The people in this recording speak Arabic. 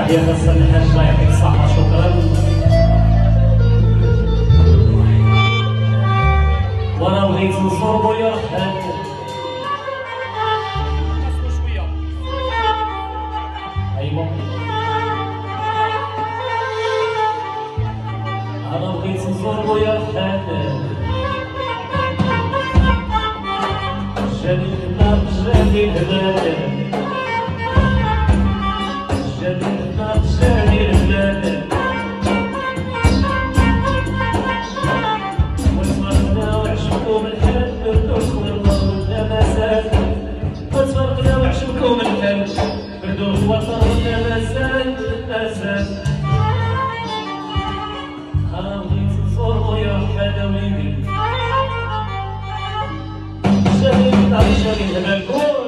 تحية خاصة للحاج الله يعطيك الصحة شكرا. وانا بغيت نصور بويا رحال ايوا انا بغيت نصور بويا رحال جاني النار جاني الهلال جاني النار جاني الهلال وتفرقنا وعشقكم الحال بردوش والله ولا مازال وتفرقنا وعشقكم الحال بردوش والله ولا مازال مازال أنا بغيت نزور خويا رحال وليدي جاني النار جاني الهلال